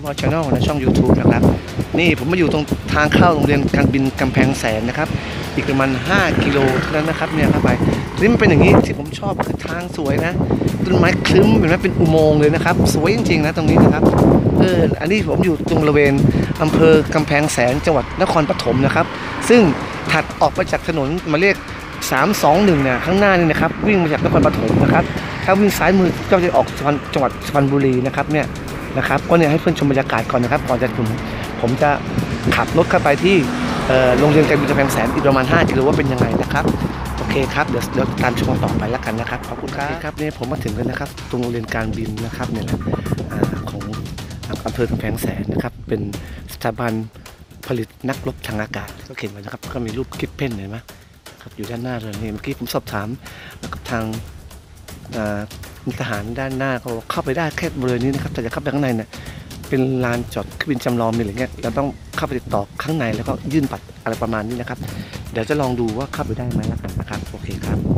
อช Channel ในช่อง YouTube นะครับนี่ผมมาอยู่ตรงทางเข้าโรงเรียนการบินกำแพงแสนนะครับอีกประมาณ5 กิโลเท่านั้นนะครับเนี่ยเข้าไปนี่มันเป็นอย่างนี้ที่ผมชอบคือทางสวยนะต้นไม้คลึ้มเห็นไหมเป็นอุโมงค์เลยนะครับสวยจริงๆนะตรงนี้นะครับอันนี้ผมอยู่ตรงบริเวณอำเภอกำแพงแสนจังหวัดนครปฐมนะครับซึ่งถัดออกไปจากถนนหมายเลข321เนี่ยข้างหน้านี่นะครับวิ่งมาจากนครปฐมนะครับถ้าวิ่งซ้ายมือก็จะออกจังหวัดสุพรรณบุรีนะครับเนี่ยนะครับก็เนี่ยให้เพื่อนชมบรรยากาศก่อนนะครับก่อนจะผมจะขับรถเข้าไปที่โรงเรียนการบินกำแพงแสนอีกประมาณ5 กิโลว่าเป็นยังไงนะครับโอเคครับเดี๋ยวตามชมต่อไปแล้วกันนะครับขอบคุณครับนี่ผมมาถึงกันนะครับตรงโรงเรียนการบินนะครับเนี่ยนะของอำเภอกำแพงแสนนะครับเป็นสถาบันผลิตนักรบทางอากาศก็เขียนไว้นะครับก็มีรูปกิฟเพนเห็นไหมครับอยู่ด้านหน้าเลยนี่เมื่อกี้ผมสอบถามกับทางทหารด้านหน้าเขาเข้าไปได้แค่บริเวณนี้นะครับแต่จะเข้าไปข้างในเนี่ยเป็นลานจอดเครื่องบินจำลองมีอะไรเงี้ยเราต้องเข้าไปติดต่อข้างในแล้วก็ยื่นบัตรอะไรประมาณนี้นะครับเดี๋ยวจะลองดูว่าเข้าไปได้ไหมแล้วกันนะครับโอเคครับ